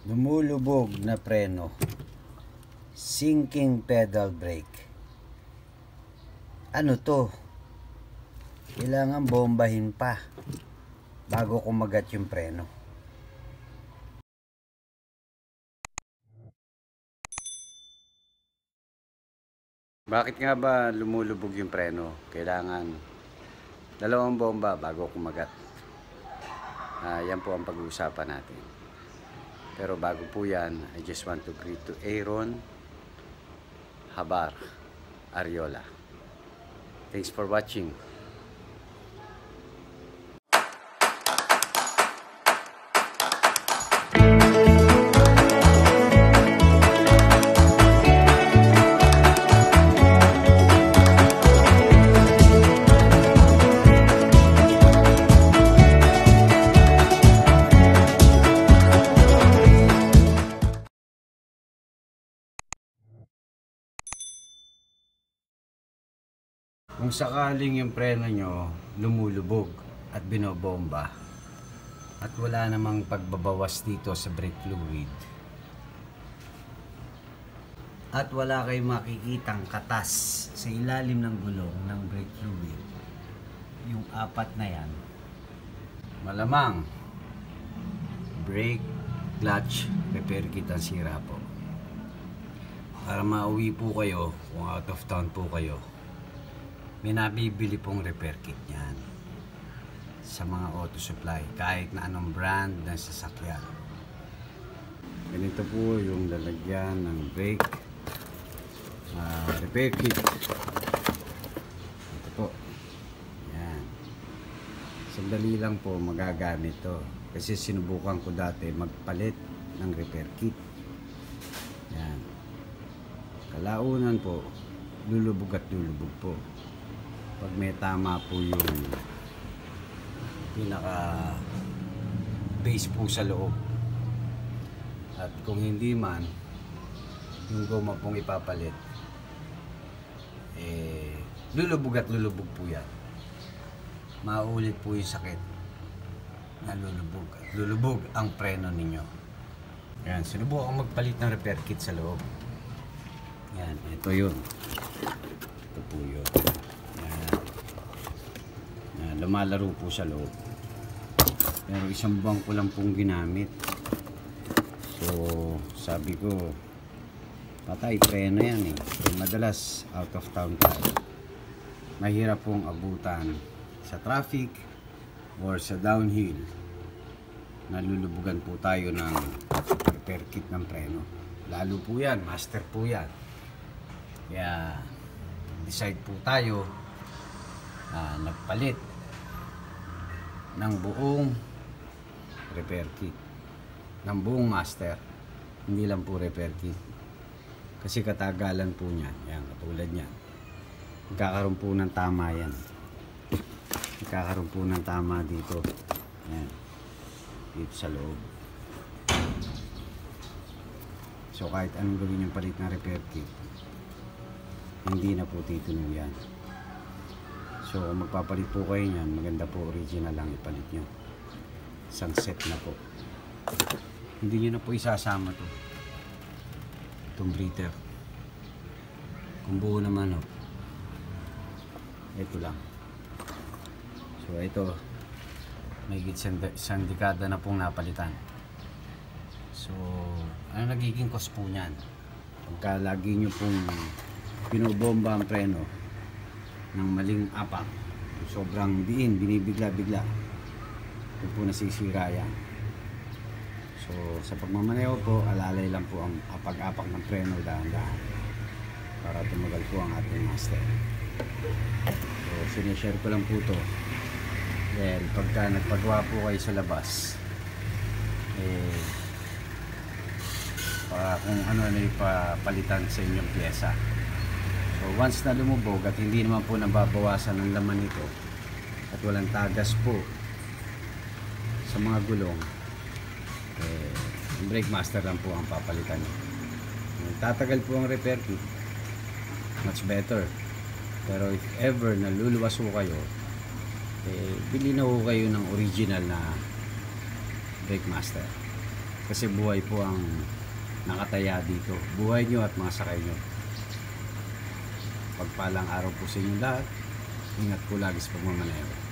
Lumulubog na preno, sinking pedal brake. Ano to? Kailangan bombahin pa bago kumagat yung preno. Bakit nga ba lumulubog yung preno? Kailangan dalawang bomba bago kumagat. Yan po ang pag-uusapan natin. Pero bago po yan, I just want to greet to Aaron Habar Ariola. Thanks for watching. Kung sakaling yung preno nyo lumulubog at binobomba at wala namang pagbabawas dito sa brake fluid at wala kayong makikitang katas sa ilalim ng gulong ng brake fluid, yung apat na yan, malamang brake, clutch, repair kit ang sira po. Para mauwi po kayo kung out of town po kayo, may nabibili pong repair kit yan sa mga auto supply, kahit na anong brand ng sasakyan. Ganito po yung lalagyan ng brake repair kit. Ito po yan, sandali lang po magagamit to kasi sinubukan ko dati magpalit ng repair kit. Yan, kalaunan po lulubog at lulubog po pag may tama po yung pinaka base po sa loob, at kung hindi man, yung goma pong ipapalit, lulubog at lulubog po yan. Maulit po yung sakit na lulubog at lulubog ang preno ninyo. Yan, sinubukan magpalit ng repair kit sa loob. Yan, ito yun. Ito po yun. Lumalaro po sa loob, pero isang buwan ko lang pong ginamit. So sabi ko, patay preno yan madalas out of town tayo, mahirap pong abutan sa traffic or sa downhill, nalulubugan po tayo ng repair kit ng preno. Lalo po yan, master po yan. Kaya decide po tayo nagpalit ng buong repair kit, ng buong master, hindi lang po repair kit, kasi katagalan po niyan. Yan, katulad niyan, magkakaroon po ng tama yan, magkakaroon po ng tama dito. Yan, dito sa loob. So kahit anong gawin yung palit ng repair kit, hindi na po titunog yan. So magpapalit po kayo niyan, maganda po original lang ipalit nyo, isang set na po. Hindi nyo na po isasama to, itong breather. Kung buo naman ito lang. So ito, may isang dekada na pong napalitan. So ano nagiging cost po nyan pagka lagi nyo pong binobomba ang preno ng maling apak, sobrang diin, binibigla-bigla, ito po nasisira yan. So sa pagmamaneho po, alalay lang po ang apag-apak ng preno dahan-dahan para tumagal po ang ating master. So sinishare ko lang po to dahil pagka nagpagawa po kayo sa labas, para kung ano yung papalitan sa inyong pyesa. So once na lumubog at hindi naman po nababawasan ng laman nito at walang tagas po sa mga gulong, brake master lang po ang papalitan. Tatagal po ang repair kit, much better. Pero if ever naluluwas po kayo, bili na po kayo ng original na brake master. Kasi buhay po ang nakataya dito. Buhay nyo at mga sakay nyo. Pagpalang araw po sa inyo lahat. Ingat po lagi sa pagmamaneho.